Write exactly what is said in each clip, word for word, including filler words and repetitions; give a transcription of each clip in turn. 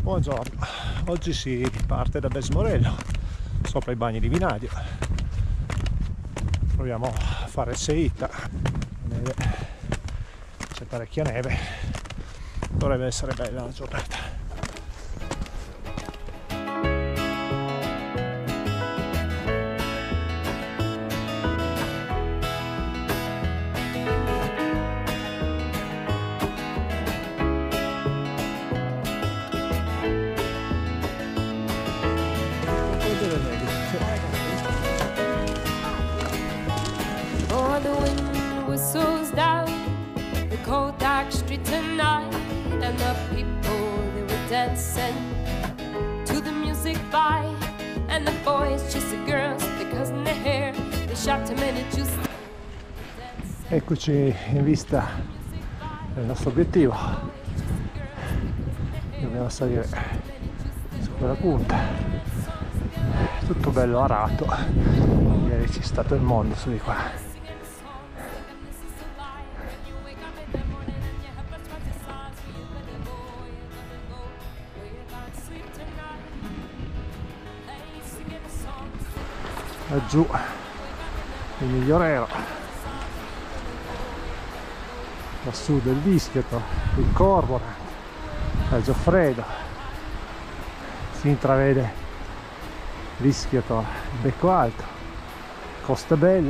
Buongiorno, oggi si parte da Besmorello, sopra i bagni di Vinadio. Proviamo a fare il Seita. Neve. C'è parecchia neve, dovrebbe essere bella la giornata. Oh, the wind whistles down the cold dark street tonight, and the people, they were dancing to the music by, and the boys chased the girls because in their hair they shot too many juice. Eccoci in vista del nostro obiettivo. Dobbiamo salire su quella punta. Tutto bello arato, ieri c'è stato il mondo su di qua. Laggiù il Migliorero, lassù del Vischieto, il Cormorant, il Gioffredo, si intravede Vischieto, Becco Alto, Costa Bella.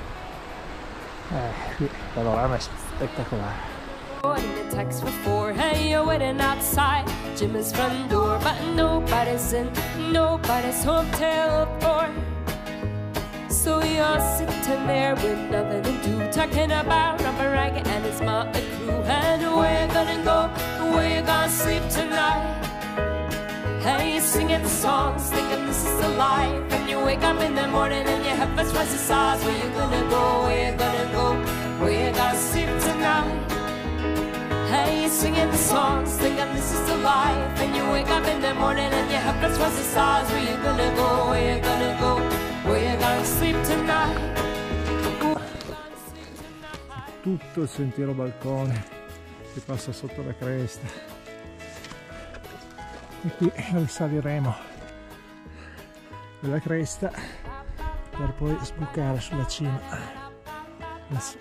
Eh, qui panorama è spettacolare. In the text for four, hey, you're waiting outside Jimmy's front door, but nobody's in, nobody's home till four. So you're sitting there with nothing to do, talking about Robert Ragged and his motley crew, and where you gonna go, where you gonna sleep tonight? Hey, you're singing songs, thinking this is a life, and you wake up in the morning and your head first rises sighs. Where you gonna go, where you gonna go, where you gonna sleep tonight? Hey, you're singing songs, thinking this is a life, and you wake up in the morning and your head first rises sighs. Where you gonna go, where you gonna go, where you gonna sleep tonight? Tutto il sentiero Balcone che passa sotto la cresta. E qui risaliremo quella cresta per poi sbucare sulla cima lassù.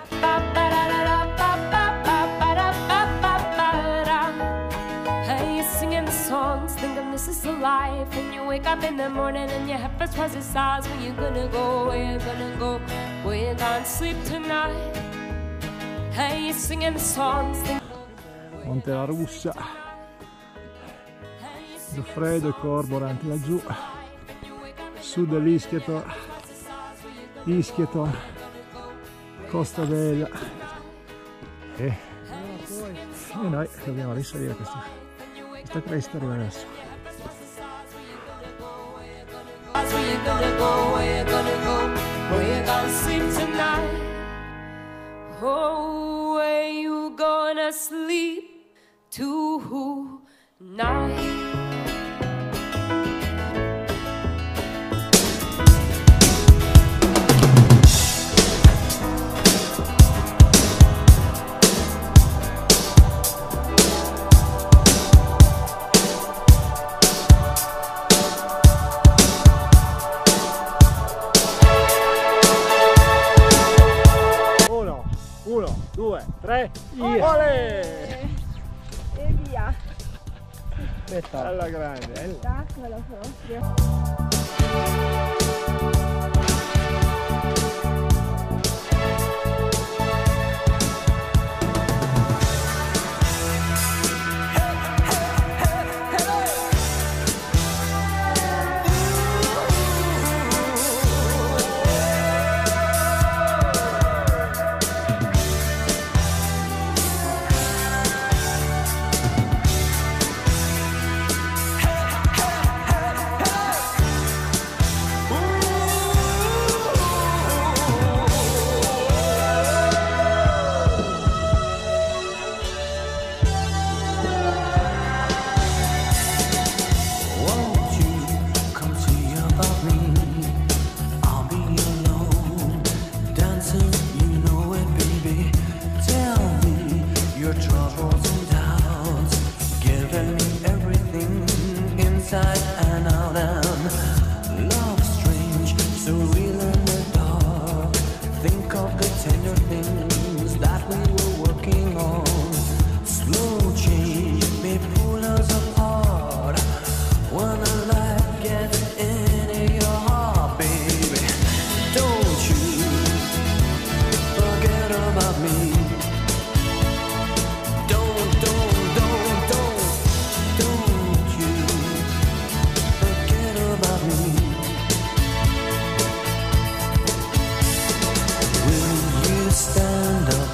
Hey, you're singing songs, thinking this is a life, and you wake up in the morning and your head first rises sighs. Where you gonna go, where you gonna go, where you gonna sleep tonight? Hey, you're singing songs, Monte la Russa, Gioffredo e Cormorant laggiù, sud dell'Ischieto, Ischieto, Costa Bella e, e noi dobbiamo risalire questa, questa cresta e arrivare lassù. where you gonna go, where you gonna go, where you gonna sleep tonight? Oh, where you gonna sleep tonight? Uno, due, tre, olè! E via! Aspetta, alla grande! Spettacolo proprio!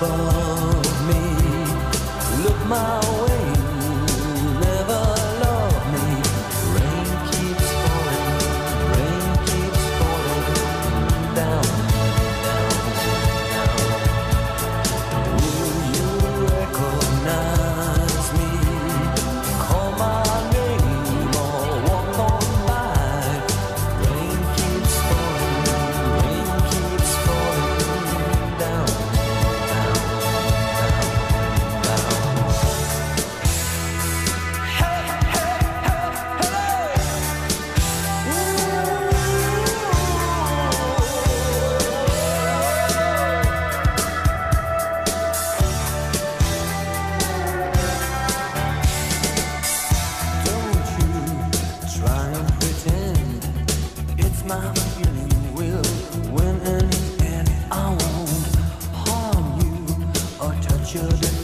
above me. Look my way, never love me. Rain keeps falling, rain keeps falling down, down, down. Will you recognize me? Call my name or walk on by. Rain keeps falling, rain keeps falling down, down, down, down. Hey, hey, hey, hey. Don't you try and pretend it's my feeling. We'll win in the end. I won't harm you or touch your defense.